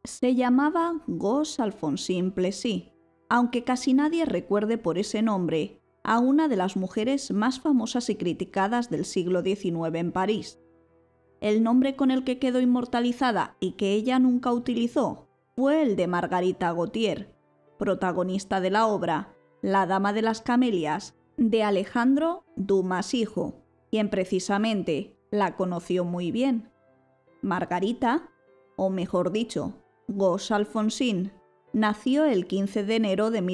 Se llamaba Gos Alphonsine Plessis, aunque casi nadie recuerde por ese nombre a una de las mujeres más famosas y criticadas del siglo XIX en París. El nombre con el que quedó inmortalizada y que ella nunca utilizó fue el de Margarita Gautier, protagonista de la obra La Dama de las Camelias de Alejandro Dumas hijo, quien precisamente la conoció muy bien. Margarita, o mejor dicho, Gos Alphonsine, nació el 15 de enero de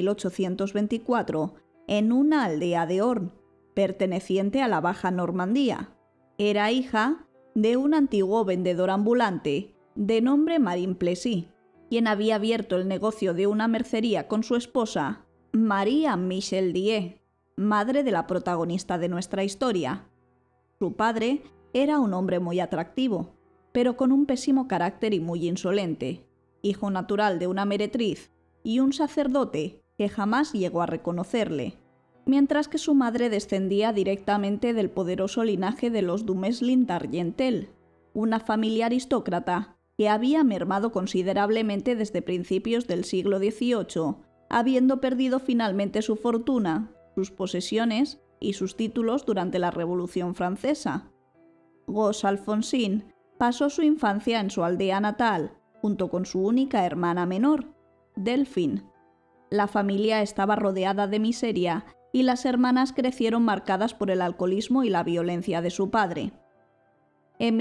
1824 en una aldea de Orne, perteneciente a la Baja Normandía. Era hija de un antiguo vendedor ambulante de nombre Marie Plessis, quien había abierto el negocio de una mercería con su esposa, Marie Michel Die, madre de la protagonista de nuestra historia. Su padre era un hombre muy atractivo, pero con un pésimo carácter y muy insolente, hijo natural de una meretriz y un sacerdote que jamás llegó a reconocerle, mientras que su madre descendía directamente del poderoso linaje de los Dumeslin d'Argentel, una familia aristócrata que había mermado considerablemente desde principios del siglo XVIII, habiendo perdido finalmente su fortuna, sus posesiones y sus títulos durante la Revolución Francesa. Gos Alphonsine pasó su infancia en su aldea natal, junto con su única hermana menor, Delphine. La familia estaba rodeada de miseria y las hermanas crecieron marcadas por el alcoholismo y la violencia de su padre. En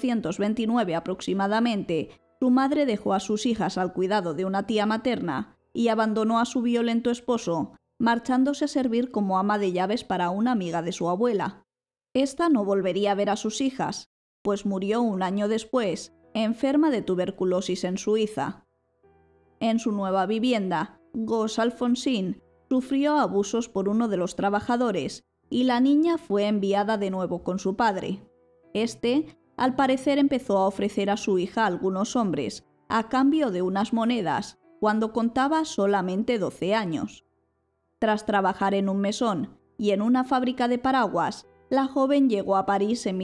1829 aproximadamente, su madre dejó a sus hijas al cuidado de una tía materna y abandonó a su violento esposo, marchándose a servir como ama de llaves para una amiga de su abuela. Esta no volvería a ver a sus hijas, pues murió un año después, enferma de tuberculosis en Suiza. En su nueva vivienda, Gos Alphonsine sufrió abusos por uno de los trabajadores y la niña fue enviada de nuevo con su padre. Este, al parecer, empezó a ofrecer a su hija a algunos hombres, a cambio de unas monedas, cuando contaba solamente 12 años. Tras trabajar en un mesón y en una fábrica de paraguas, la joven llegó a París en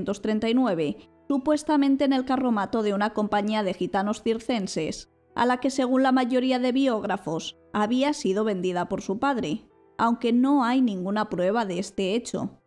1839, supuestamente en el carromato de una compañía de gitanos circenses, a la que según la mayoría de biógrafos había sido vendida por su padre, aunque no hay ninguna prueba de este hecho.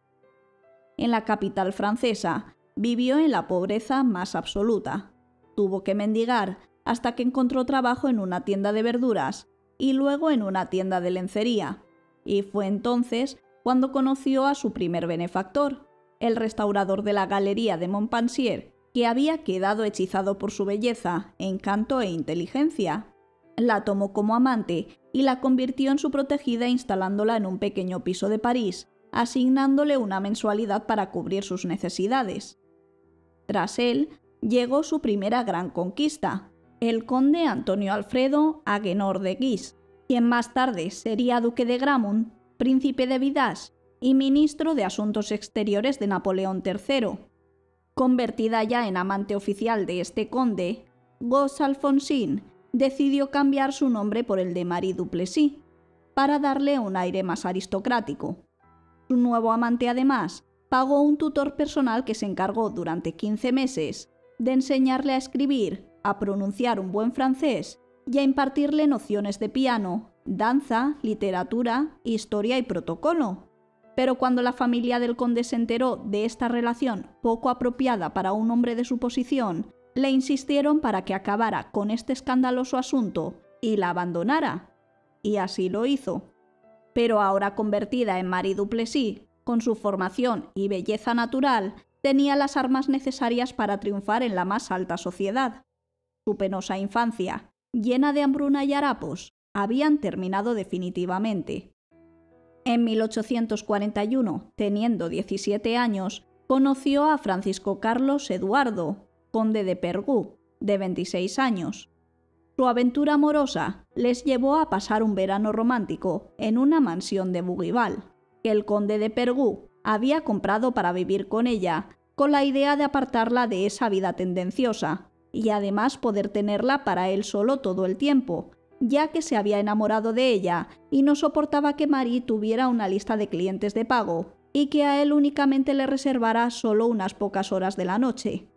En la capital francesa vivió en la pobreza más absoluta. Tuvo que mendigar hasta que encontró trabajo en una tienda de verduras y luego en una tienda de lencería, y fue entonces cuando conoció a su primer benefactor, el restaurador de la Galería de Montpensier, que había quedado hechizado por su belleza, encanto e inteligencia. La tomó como amante y la convirtió en su protegida instalándola en un pequeño piso de París, asignándole una mensualidad para cubrir sus necesidades. Tras él, llegó su primera gran conquista, el conde Antonio Alfredo Agénor de Guise, quien más tarde sería duque de Gramont, príncipe de Vidas y ministro de Asuntos Exteriores de Napoleón III. Convertida ya en amante oficial de este conde, Gos Alphonsine decidió cambiar su nombre por el de Marie Duplessis, para darle un aire más aristocrático. Su nuevo amante, además, pagó un tutor personal que se encargó durante 15 meses de enseñarle a escribir, a pronunciar un buen francés y a impartirle nociones de piano, danza, literatura, historia y protocolo. Pero cuando la familia del conde se enteró de esta relación poco apropiada para un hombre de su posición, le insistieron para que acabara con este escandaloso asunto y la abandonara. Y así lo hizo. Pero ahora convertida en Marie Duplessis, con su formación y belleza natural, tenía las armas necesarias para triunfar en la más alta sociedad. Su penosa infancia, llena de hambruna y harapos, habían terminado definitivamente. En 1841, teniendo 17 años, conoció a Francisco Carlos Eduardo, conde de Pergú, de 26 años. Su aventura amorosa les llevó a pasar un verano romántico en una mansión de Bougival, que el conde de Pergú había comprado para vivir con ella, con la idea de apartarla de esa vida tendenciosa, y además poder tenerla para él solo todo el tiempo, ya que se había enamorado de ella y no soportaba que Marie tuviera una lista de clientes de pago y que a él únicamente le reservara solo unas pocas horas de la noche.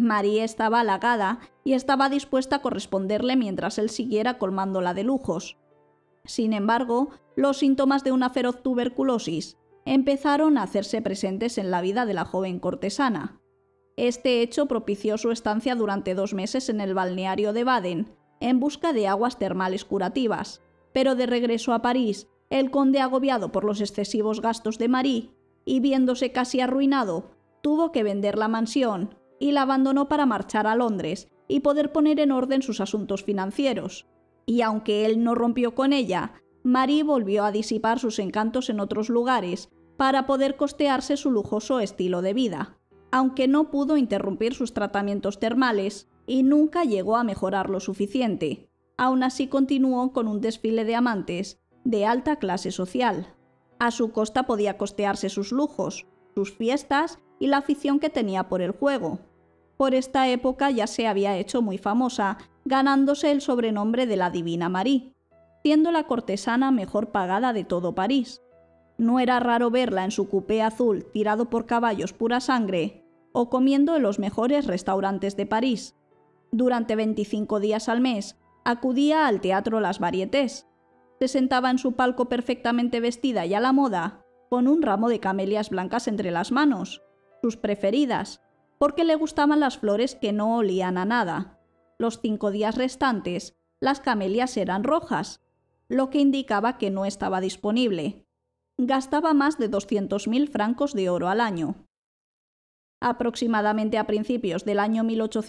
Marie estaba halagada y estaba dispuesta a corresponderle mientras él siguiera colmándola de lujos. Sin embargo, los síntomas de una feroz tuberculosis empezaron a hacerse presentes en la vida de la joven cortesana. Este hecho propició su estancia durante 2 meses en el balneario de Baden, en busca de aguas termales curativas, pero de regreso a París, el conde, agobiado por los excesivos gastos de Marie y viéndose casi arruinado, tuvo que vender la mansión y la abandonó para marchar a Londres y poder poner en orden sus asuntos financieros. Y aunque él no rompió con ella, Marie volvió a disipar sus encantos en otros lugares para poder costearse su lujoso estilo de vida, aunque no pudo interrumpir sus tratamientos termales y nunca llegó a mejorar lo suficiente. Aún así continuó con un desfile de amantes de alta clase social. A su costa podía costearse sus lujos, sus fiestas y la afición que tenía por el juego. Por esta época ya se había hecho muy famosa, ganándose el sobrenombre de la Divina Marie, siendo la cortesana mejor pagada de todo París. No era raro verla en su cupé azul tirado por caballos pura sangre o comiendo en los mejores restaurantes de París. Durante 25 días al mes acudía al teatro Las Varietés. Se sentaba en su palco perfectamente vestida y a la moda, con un ramo de camelias blancas entre las manos, sus preferidas, porque le gustaban las flores que no olían a nada. Los 5 días restantes, las camelias eran rojas, lo que indicaba que no estaba disponible. Gastaba más de 200.000 francos de oro al año. Aproximadamente a principios del año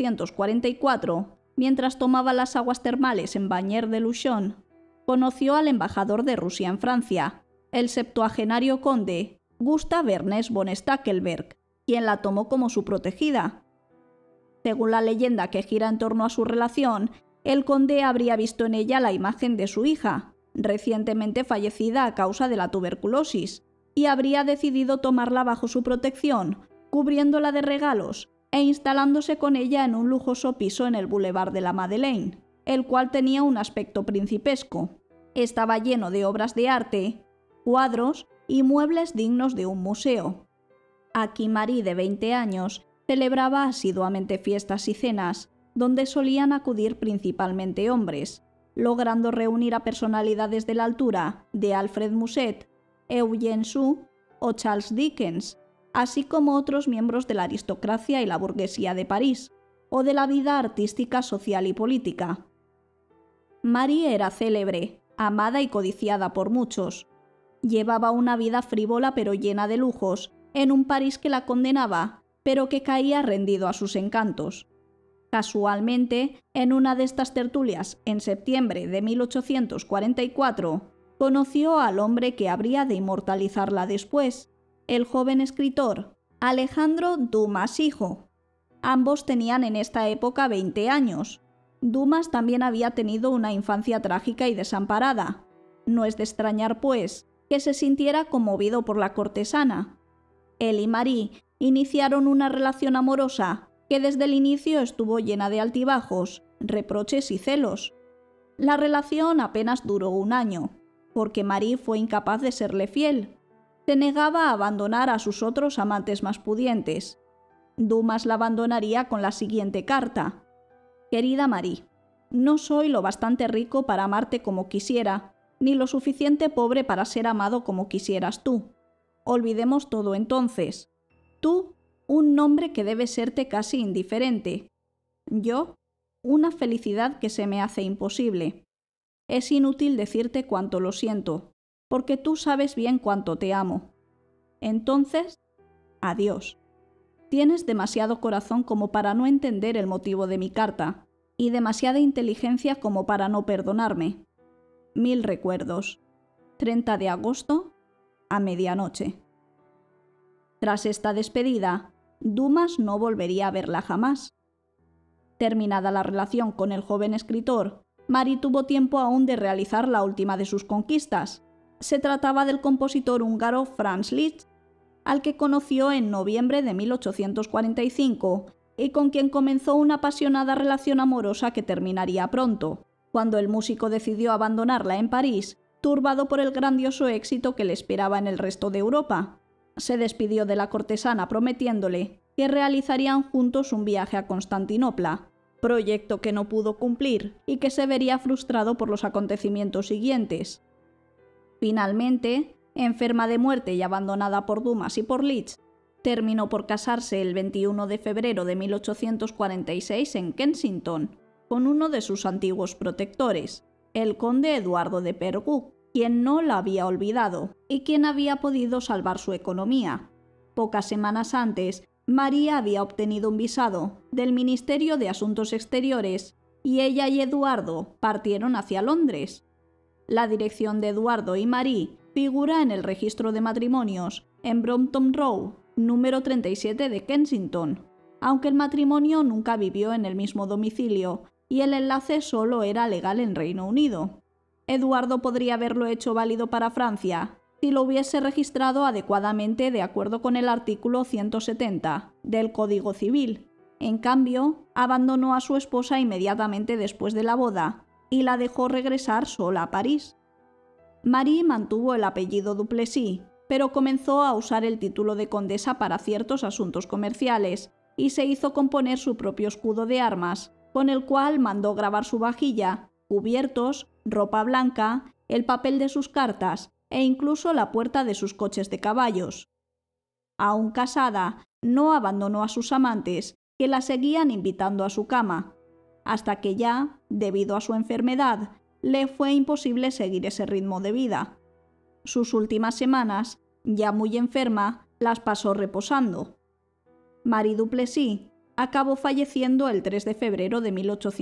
1844, mientras tomaba las aguas termales en Bagnères-de-Luchon, conoció al embajador de Rusia en Francia, el 70º conde Gustav Ernest von Stackelberg, quien la tomó como su protegida. Según la leyenda que gira en torno a su relación, el conde habría visto en ella la imagen de su hija, recientemente fallecida a causa de la tuberculosis, y habría decidido tomarla bajo su protección, cubriéndola de regalos e instalándose con ella en un lujoso piso en el Boulevard de la Madeleine, el cual tenía un aspecto principesco. Estaba lleno de obras de arte, cuadros y muebles dignos de un museo. Aquí Marie, de 20 años, celebraba asiduamente fiestas y cenas, donde solían acudir principalmente hombres, logrando reunir a personalidades de la altura de Alfred Musset, Eugène Sue o Charles Dickens, así como otros miembros de la aristocracia y la burguesía de París, o de la vida artística, social y política. Marie era célebre, amada y codiciada por muchos. Llevaba una vida frívola pero llena de lujos, en un París que la condenaba, pero que caía rendido a sus encantos. Casualmente, en una de estas tertulias, en septiembre de 1844, conoció al hombre que habría de inmortalizarla después, el joven escritor Alejandro Dumas hijo. Ambos tenían en esta época 20 años. Dumas también había tenido una infancia trágica y desamparada. No es de extrañar, pues, que se sintiera conmovido por la cortesana. Él y Marie iniciaron una relación amorosa que desde el inicio estuvo llena de altibajos, reproches y celos. La relación apenas duró 1 año, porque Marie fue incapaz de serle fiel. Se negaba a abandonar a sus otros amantes más pudientes. Dumas la abandonaría con la siguiente carta: «Querida Marie, no soy lo bastante rico para amarte como quisiera, ni lo suficiente pobre para ser amado como quisieras tú. Olvidemos todo entonces. Tú, un nombre que debe serte casi indiferente. Yo, una felicidad que se me hace imposible. Es inútil decirte cuánto lo siento, porque tú sabes bien cuánto te amo. Entonces, adiós. Tienes demasiado corazón como para no entender el motivo de mi carta, y demasiada inteligencia como para no perdonarme. 1000 recuerdos. 30 de agosto, a medianoche». Tras esta despedida, Dumas no volvería a verla jamás. Terminada la relación con el joven escritor, Marie tuvo tiempo aún de realizar la última de sus conquistas. Se trataba del compositor húngaro Franz Liszt, al que conoció en noviembre de 1845 y con quien comenzó una apasionada relación amorosa que terminaría pronto, cuando el músico decidió abandonarla en París, turbado por el grandioso éxito que le esperaba en el resto de Europa. Se despidió de la cortesana prometiéndole que realizarían juntos un viaje a Constantinopla, proyecto que no pudo cumplir y que se vería frustrado por los acontecimientos siguientes. Finalmente, enferma de muerte y abandonada por Dumas y por Liszt, terminó por casarse el 21 de febrero de 1846 en Kensington, con uno de sus antiguos protectores, el conde Eduardo de Perguc, quien no la había olvidado y quien había podido salvar su economía. Pocas semanas antes, María había obtenido un visado del Ministerio de Asuntos Exteriores y ella y Eduardo partieron hacia Londres. La dirección de Eduardo y Marie figura en el registro de matrimonios en Brompton Row, número 37 de Kensington, aunque el matrimonio nunca vivió en el mismo domicilio y el enlace solo era legal en Reino Unido. Eduardo podría haberlo hecho válido para Francia si lo hubiese registrado adecuadamente de acuerdo con el artículo 170 del Código Civil. En cambio, abandonó a su esposa inmediatamente después de la boda y la dejó regresar sola a París. Marie mantuvo el apellido Duplessis, pero comenzó a usar el título de condesa para ciertos asuntos comerciales y se hizo componer su propio escudo de armas, con el cual mandó grabar su vajilla, cubiertos, ropa blanca, el papel de sus cartas e incluso la puerta de sus coches de caballos. Aún casada, no abandonó a sus amantes, que la seguían invitando a su cama, hasta que ya, debido a su enfermedad, le fue imposible seguir ese ritmo de vida. Sus últimas semanas, ya muy enferma, las pasó reposando. Marie Duplessis acabó falleciendo el 3 de febrero de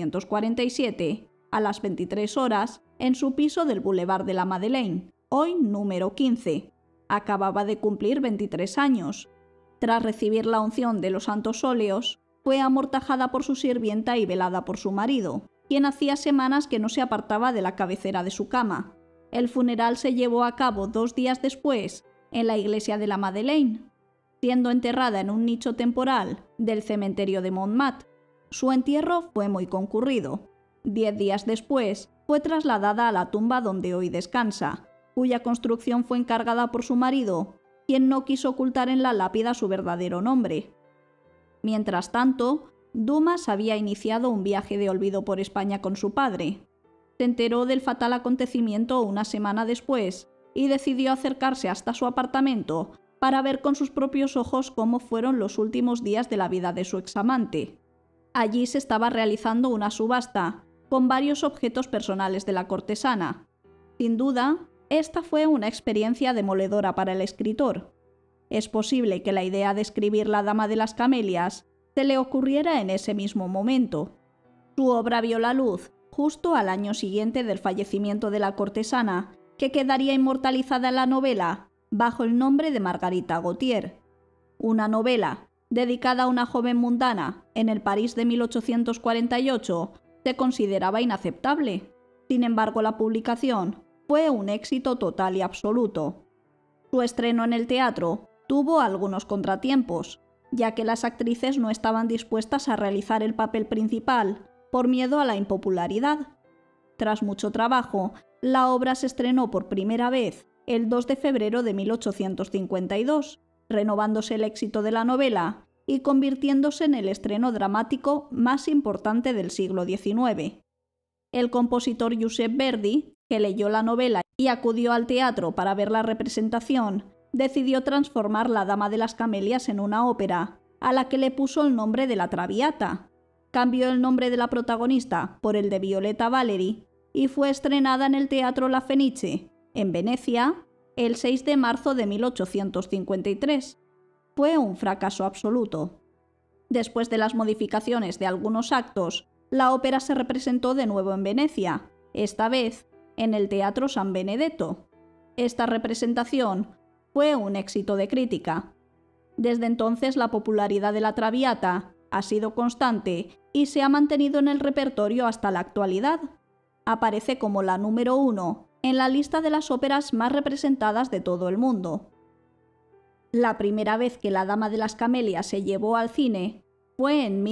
1847, a las 23 horas, en su piso del Boulevard de la Madeleine, hoy número 15. Acababa de cumplir 23 años. Tras recibir la unción de los santos óleos, fue amortajada por su sirvienta y velada por su marido, quien hacía semanas que no se apartaba de la cabecera de su cama. El funeral se llevó a cabo 2 días después, en la iglesia de la Madeleine, siendo enterrada en un nicho temporal del cementerio de Montmartre. Su entierro fue muy concurrido. 10 días después, fue trasladada a la tumba donde hoy descansa, cuya construcción fue encargada por su marido, quien no quiso ocultar en la lápida su verdadero nombre. Mientras tanto, Dumas había iniciado un viaje de olvido por España con su padre. Se enteró del fatal acontecimiento una semana después y decidió acercarse hasta su apartamento para ver con sus propios ojos cómo fueron los últimos días de la vida de su examante. Allí se estaba realizando una subasta con varios objetos personales de la cortesana. Sin duda, esta fue una experiencia demoledora para el escritor. Es posible que la idea de escribir La Dama de las Camelias se le ocurriera en ese mismo momento. Su obra vio la luz justo al año siguiente del fallecimiento de la cortesana, que quedaría inmortalizada en la novela bajo el nombre de Margarita Gautier. Una novela dedicada a una joven mundana en el París de 1848 se consideraba inaceptable. Sin embargo, la publicación fue un éxito total y absoluto. Su estreno en el teatro tuvo algunos contratiempos, ya que las actrices no estaban dispuestas a realizar el papel principal por miedo a la impopularidad. Tras mucho trabajo, la obra se estrenó por primera vez el 2 de febrero de 1852, renovándose el éxito de la novela y convirtiéndose en el estreno dramático más importante del siglo XIX. El compositor Giuseppe Verdi, que leyó la novela y acudió al teatro para ver la representación, decidió transformar La Dama de las Camelias en una ópera, a la que le puso el nombre de La Traviata. Cambió el nombre de la protagonista por el de Violetta Valeri y fue estrenada en el Teatro La Fenice, en Venecia, el 6 de marzo de 1853. Fue un fracaso absoluto. Después de las modificaciones de algunos actos, la ópera se representó de nuevo en Venecia, esta vez en el Teatro San Benedetto. Esta representación fue un éxito de crítica. Desde entonces la popularidad de La Traviata ha sido constante y se ha mantenido en el repertorio hasta la actualidad. Aparece como la número 1 en la lista de las óperas más representadas de todo el mundo. La primera vez que La Dama de las Camelias se llevó al cine fue en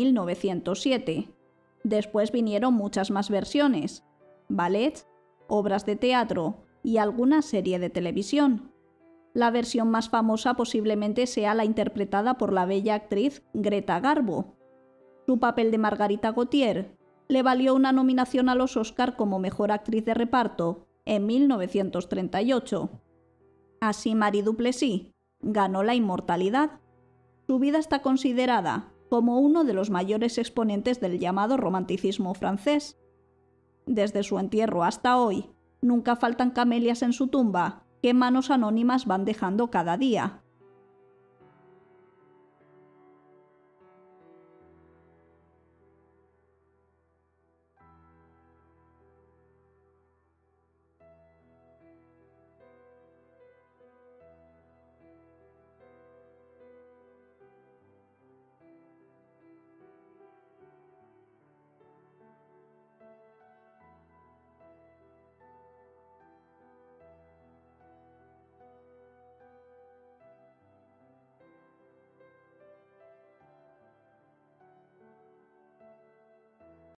1907. Después vinieron muchas más versiones, ballets, obras de teatro y alguna serie de televisión. La versión más famosa posiblemente sea la interpretada por la bella actriz Greta Garbo. Su papel de Margarita Gautier le valió una nominación a los Oscar como mejor actriz de reparto en 1938. Así Marie Duplessis ganó la inmortalidad. Su vida está considerada como uno de los mayores exponentes del llamado romanticismo francés. Desde su entierro hasta hoy, nunca faltan camelias en su tumba que manos anónimas van dejando cada día.